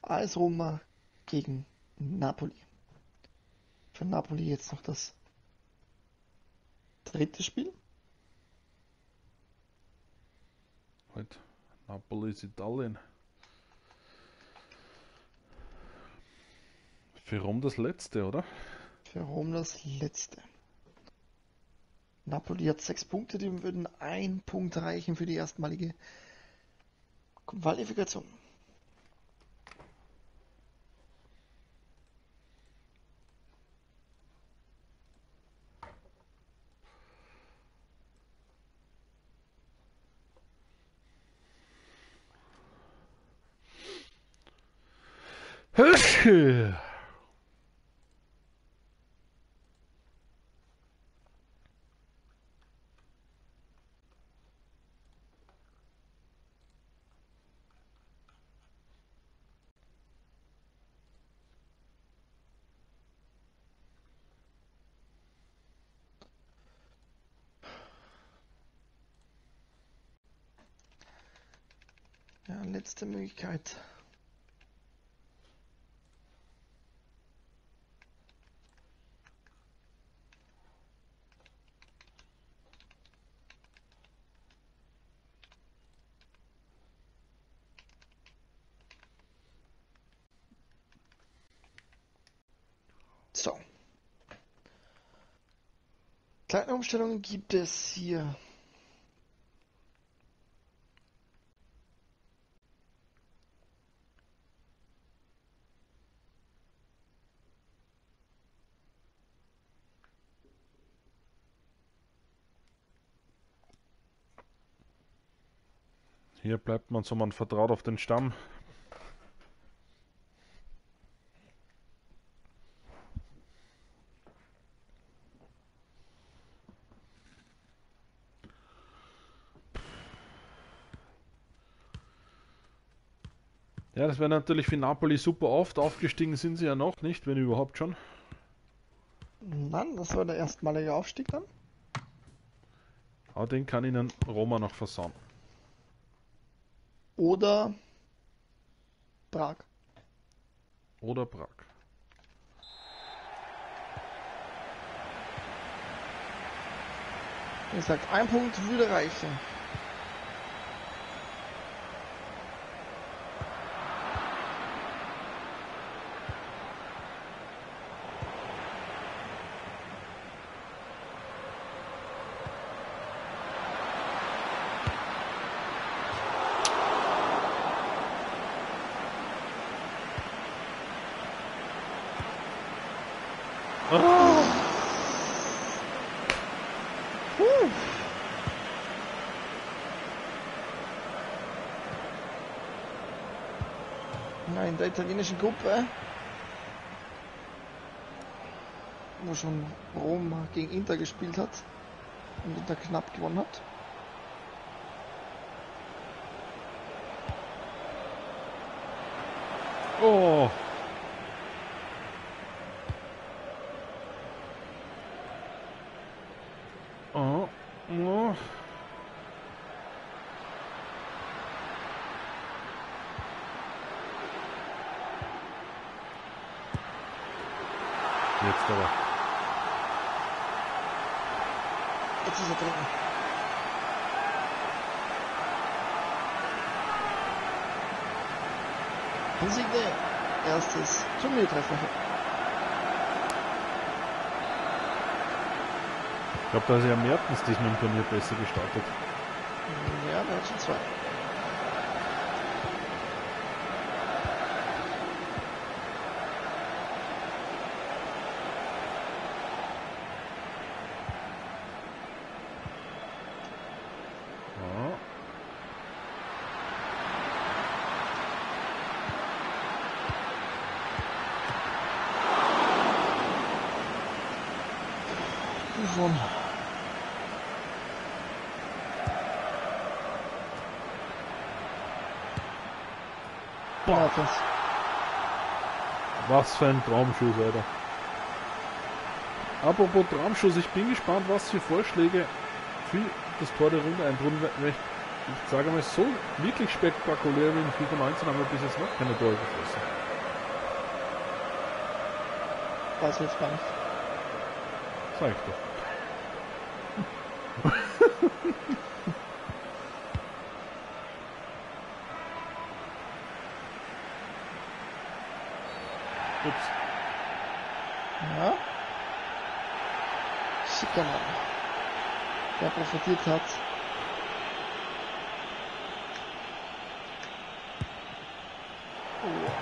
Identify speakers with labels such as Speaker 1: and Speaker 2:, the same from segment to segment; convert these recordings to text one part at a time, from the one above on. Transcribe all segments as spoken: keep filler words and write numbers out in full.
Speaker 1: A S Roma gegen Napoli. Für Napoli jetzt noch das dritte Spiel.
Speaker 2: Halt, Napoli ist Italien. Für Rom das letzte, oder?
Speaker 1: Für Rom das letzte. Napoli hat sechs Punkte, dem würden ein Punkt reichen für die erstmalige Qualifikation. Ja, letzte Möglichkeit. So. Kleine Umstellungen gibt es hier.
Speaker 2: Hier bleibt man so, man vertraut auf den Stamm. Ja, das wäre natürlich für Napoli super oft. Aufgestiegen sind sie ja noch nicht, wenn überhaupt schon.
Speaker 1: Mann, das war der erstmalige Aufstieg dann.
Speaker 2: Aber den kann ihnen Roma noch versauen.
Speaker 1: Oder Prag.
Speaker 2: Oder Prag.
Speaker 1: Wie gesagt, ein Punkt würde reichen.
Speaker 2: Oh.
Speaker 1: Puh. Ja, in der italienischen Gruppe, wo schon Rom gegen Inter gespielt hat und Inter knapp gewonnen hat.
Speaker 2: Oh. Oh. Oh. Jetzt aber.
Speaker 1: Jetzt ist er drin. Insigne, erstes Turniertreffer.
Speaker 2: Ich glaube, da ist ja Mertens diesem Turnier besser gestartet.
Speaker 1: Ja, der hat schon zwei.
Speaker 2: Oh.
Speaker 1: Buffon. Mertens.
Speaker 2: Was für ein Traumschuss, Alter. Apropos Traumschuss, ich bin gespannt, was für Vorschläge für das Tor der Runde eintrudeln möchten. Ich sage mal, so wirklich spektakulär wie in FIFA neunzehn haben wir bis jetzt noch keine Tore geschossen.
Speaker 1: Weiß ich jetzt gar nicht.
Speaker 2: Sag ich doch. Ups.
Speaker 1: Ja. Schicker Mann. Der profitiert hat. Oh.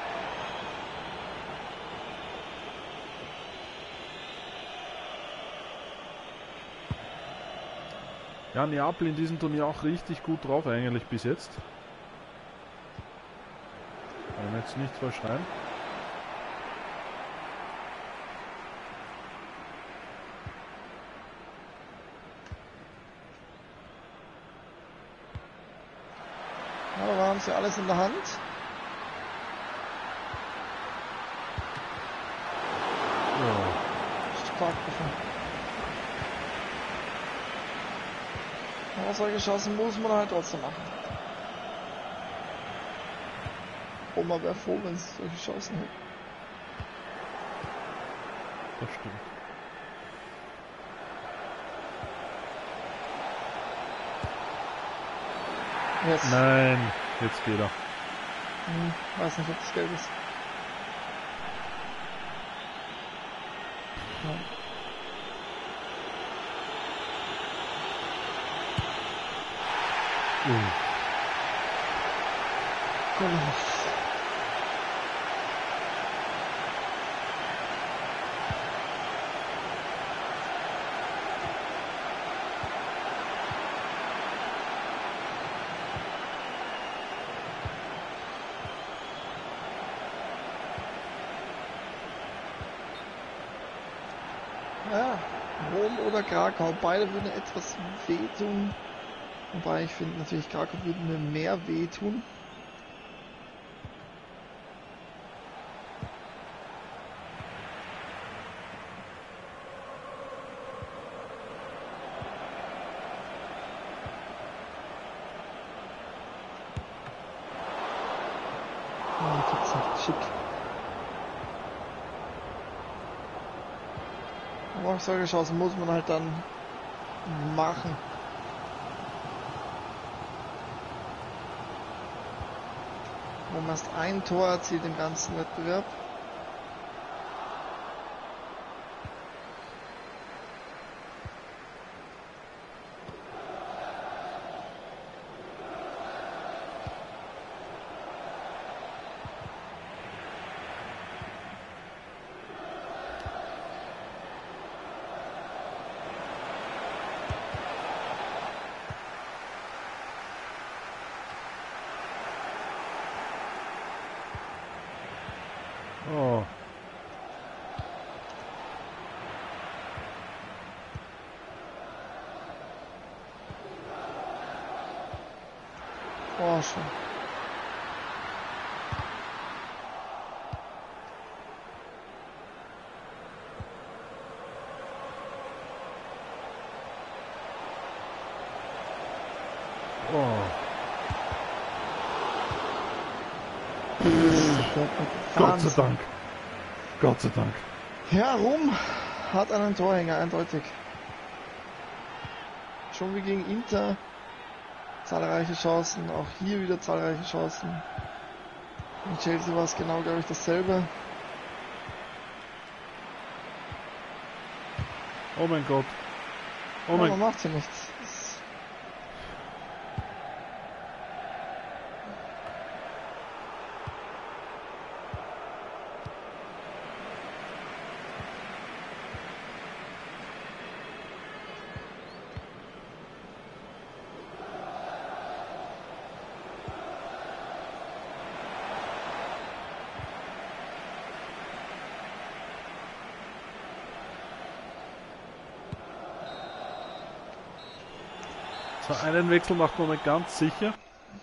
Speaker 2: Ja, Neapel in diesem Turnier auch richtig gut drauf eigentlich bis jetzt. Wollen wir jetzt nicht verschreien.
Speaker 1: Ja, da haben sie alles in der Hand.
Speaker 2: Oh.
Speaker 1: Stark gefunden. Aber solche Chancen muss man halt trotzdem machen. Oma wäre froh, wenn es solche Chancen hätte.
Speaker 2: Das stimmt.
Speaker 1: Jetzt.
Speaker 2: Nein, jetzt geht er.
Speaker 1: Hm, weiß nicht, ob das gelb ist. Ja.
Speaker 2: Uh.
Speaker 1: Golf. Ja, Rom oder Krakau, beide würden etwas wehtun. Wobei ich finde natürlich Krakau würde mir mehr wehtun. Ja, gibt's halt schick. Aber solche Chancen muss man halt dann machen. Rom erst ein Tor erzielt im ganzen Wettbewerb.
Speaker 2: Oh.
Speaker 1: Oh, schon.
Speaker 2: Oh. Gott sei Dank. Gott sei Dank.
Speaker 1: Ja, Rom hat einen Torhänger, eindeutig. Schon wie gegen Inter. Zahlreiche Chancen, auch hier wieder zahlreiche Chancen. In Chelsea war es genau, glaube ich, dasselbe.
Speaker 2: Oh mein Gott. Oh
Speaker 1: Aber
Speaker 2: mein
Speaker 1: man macht ja nichts. Das
Speaker 2: So, einen Wechsel macht man nicht ganz sicher.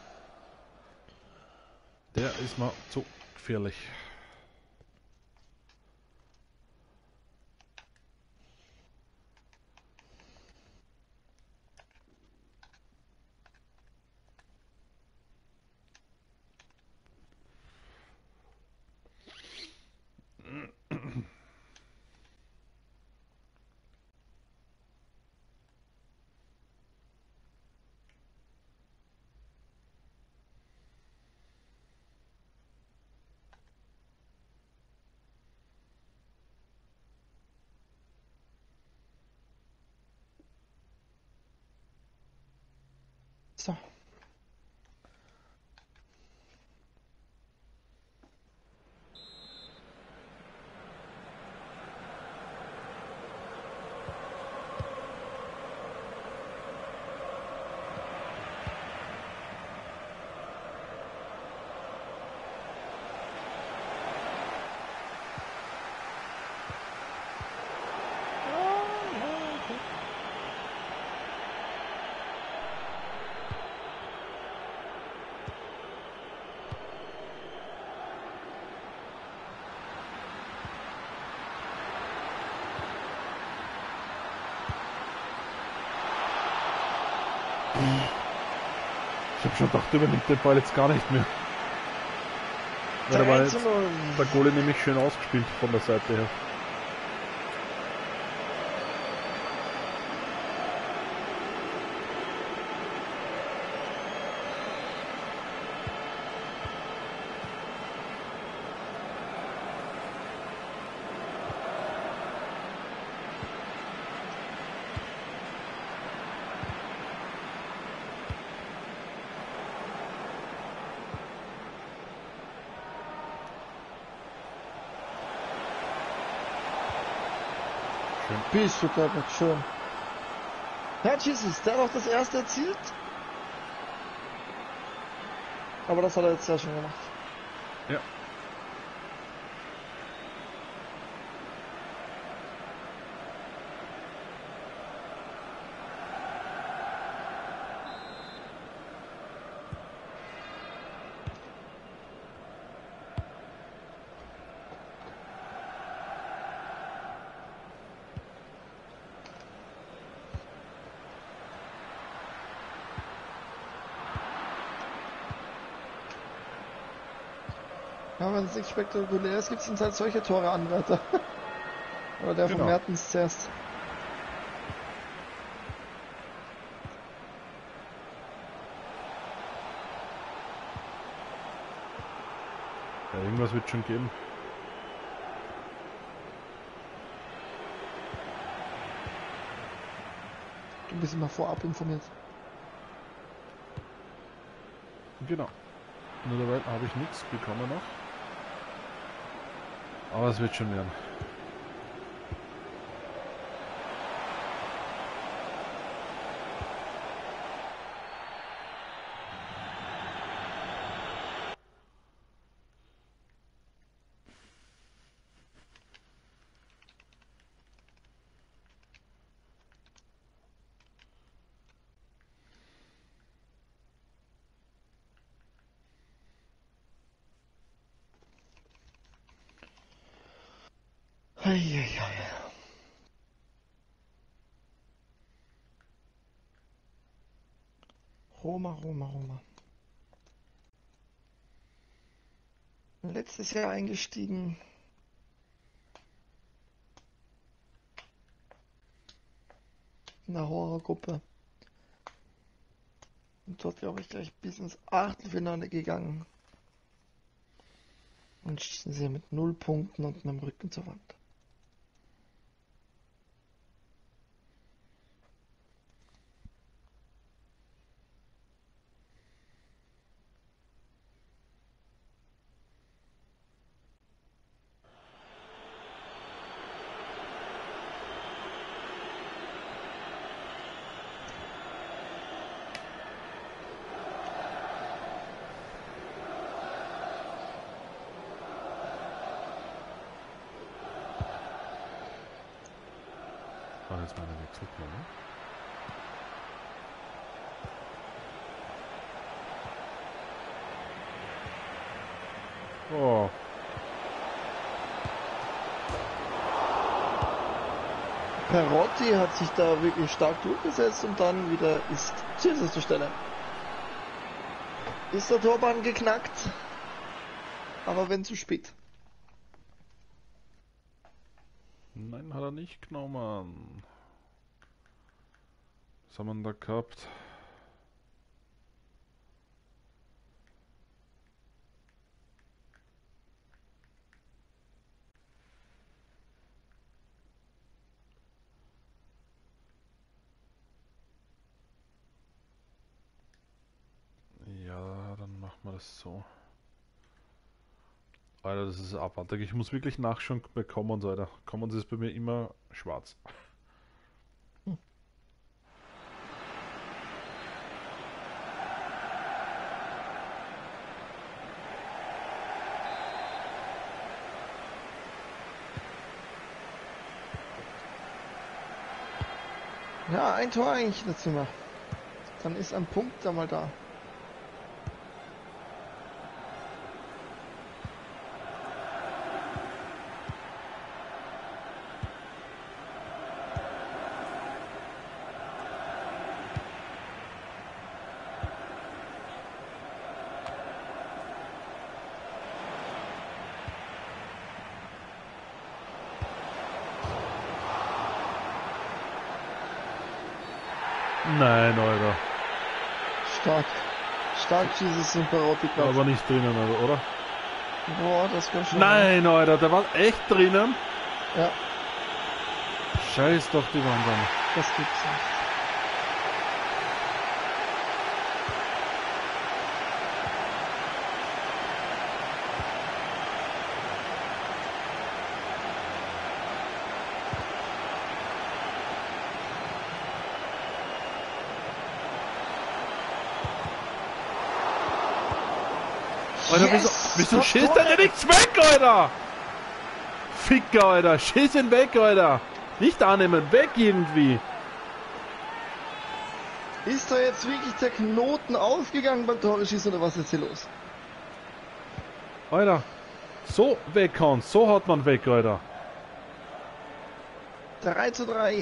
Speaker 2: Der ist mal zu gefährlich.
Speaker 1: besser.
Speaker 2: Ich habe schon gedacht, übernimmt den Ball jetzt gar nicht mehr. Ja, da war jetzt der Goalie nämlich schön ausgespielt von der Seite her.
Speaker 1: Bist du gerade noch schön. Ja, Jesus, der hat auch das erste erzielt. Aber das hat er jetzt sehr schön gemacht.
Speaker 2: Ja.
Speaker 1: Ja, wenn es nichts Spektakuläres gibt, sind es halt solche Tore Anwärter. Oder der
Speaker 2: Genau.
Speaker 1: von Mertens zuerst.
Speaker 2: Ja, irgendwas wird schon geben.
Speaker 1: Du bist immer vorab informiert.
Speaker 2: Genau. Nur dabei habe ich nichts bekommen noch. Aber es wird schon werden.
Speaker 1: Eieiei. Roma, Roma, Roma. Letztes Jahr eingestiegen. In der Horrorgruppe. Und dort, glaube ich, gleich bis ins Achtelfinale gegangen. Und sind sie mit null Punkten und mit dem Rücken zur Wand.
Speaker 2: War jetzt meine Wechselpläne. Oh.
Speaker 1: Perotti hat sich da wirklich stark durchgesetzt und dann wieder ist Jesus zur Stelle. Ist der Torbann geknackt, aber wenn zu spät.
Speaker 2: Nein, hat er nicht genommen. Was haben wir da gehabt? wir das so. Alter, das ist abartig. Ich muss wirklich nachschauen bei Commons, Alter. Commons ist bei mir immer schwarz.
Speaker 1: Ja, ein Tor eigentlich dazu noch. Dann ist ein Punkt da mal da.
Speaker 2: Nein, Alter.
Speaker 1: Stark. Stark dieses Symparotik.
Speaker 2: Aber nicht drinnen, oder?
Speaker 1: Boah, das war schon.
Speaker 2: Nein, Alter, der war echt drinnen.
Speaker 1: Ja.
Speaker 2: Scheiß doch die Wand an.
Speaker 1: Das gibt's nicht.
Speaker 2: Alter, wieso, wieso schießt der denn nichts weg, Alter? Ficker, Alter, schieß ihn weg, Alter. Nicht annehmen, weg irgendwie.
Speaker 1: Ist da jetzt wirklich der Knoten aufgegangen beim Tore-Schießen oder was ist hier los?
Speaker 2: Alter, so weghauen, so haut man weg, Alter.
Speaker 1: drei zu drei.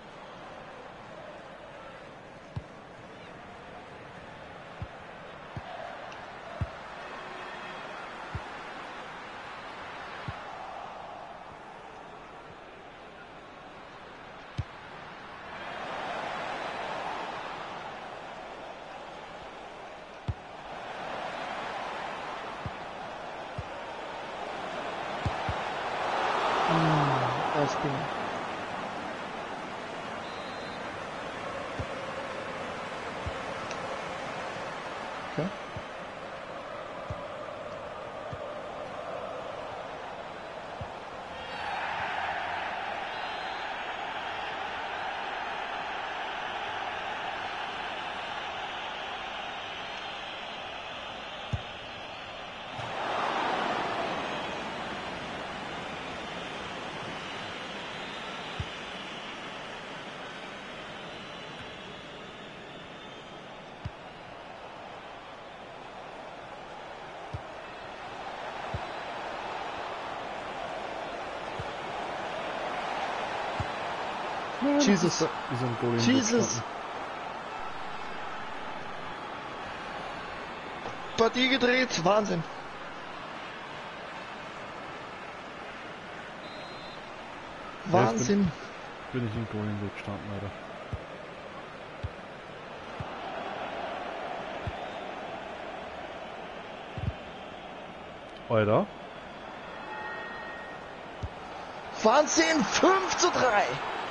Speaker 1: Ausgehen. Okay. Jesus. Jesus. Partie gedreht. Wahnsinn. Wahnsinn.
Speaker 2: Ja, bin, bin ich in Golden gestanden, Alter. Alter.
Speaker 1: Wahnsinn. fünf zu drei.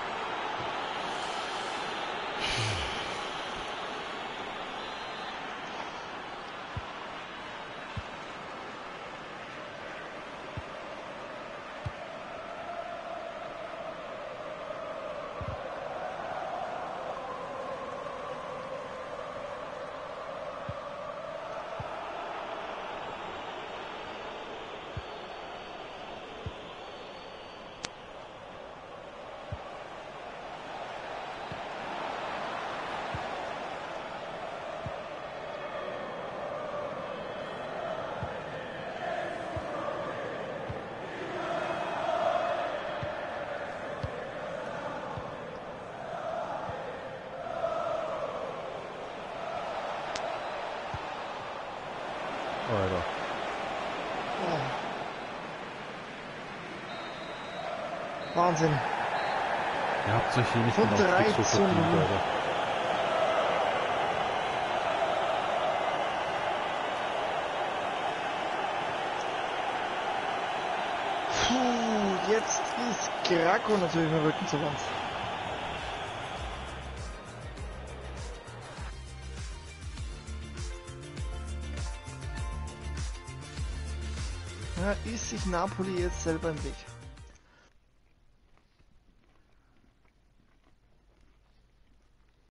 Speaker 2: Alter.
Speaker 1: Oh. Wahnsinn.
Speaker 2: Ihr habt euch hier nicht
Speaker 1: Von
Speaker 2: genau
Speaker 1: drei
Speaker 2: so
Speaker 1: zu
Speaker 2: verdient,
Speaker 1: null.
Speaker 2: Alter.
Speaker 1: Puh, jetzt ist Krakow natürlich im Rücken zu Wand. Ja, ist sich Napoli jetzt selber im Weg.